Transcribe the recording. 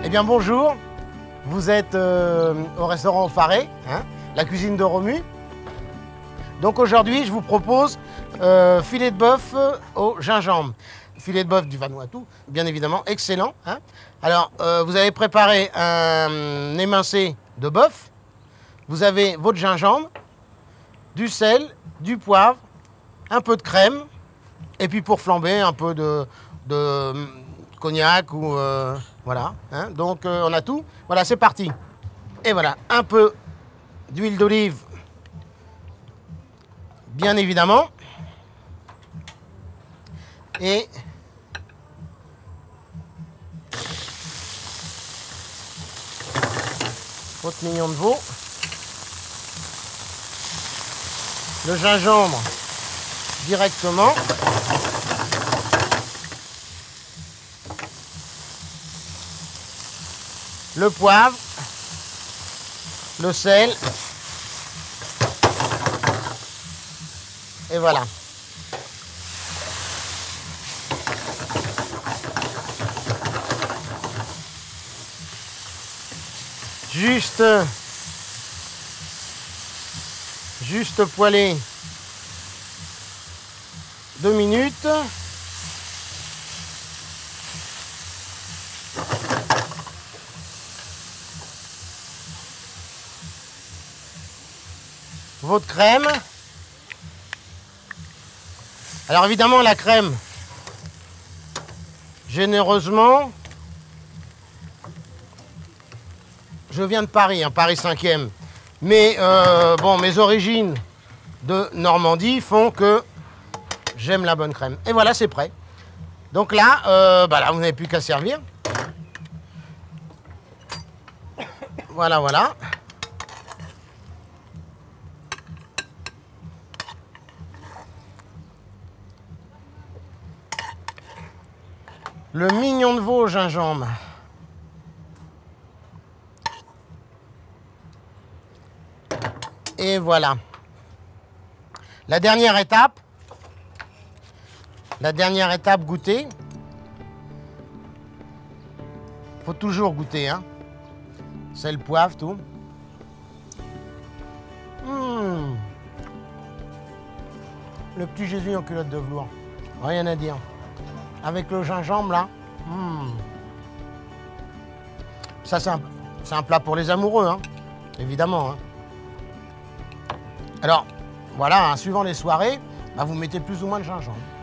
Eh bien bonjour, vous êtes au restaurant Au Faré, hein, la cuisine de Romu. Donc aujourd'hui je vous propose filet de bœuf au gingembre. Filet de bœuf du Vanuatu, bien évidemment, excellent. Hein. Alors vous avez préparé un émincé de bœuf, vous avez votre gingembre, du sel, du poivre, un peu de crème, et puis pour flamber un peu de cognac ou voilà. Hein. Donc on a tout. Voilà, c'est parti. Et voilà, un peu d'huile d'olive, bien évidemment. Et votre mignon de veau. Le gingembre directement. Le poivre, le sel, et voilà. Juste poêler 2 minutes. Votre crème. Alors évidemment la crème, généreusement, je viens de Paris, hein, Paris 5e, mais bon, mes origines de Normandie font que j'aime la bonne crème. Et voilà, c'est prêt. Donc là, là vous n'avez plus qu'à servir. Voilà, voilà. Le mignon de veau au gingembre. Et voilà. La dernière étape, goûter. Faut toujours goûter, hein. Sel, poivre, tout. Le petit Jésus en culotte de velours. Rien à dire. Avec le gingembre, là. Ça, c'est un plat pour les amoureux, hein. Évidemment. Hein. Alors, voilà, hein, suivant les soirées, vous mettez plus ou moins de gingembre.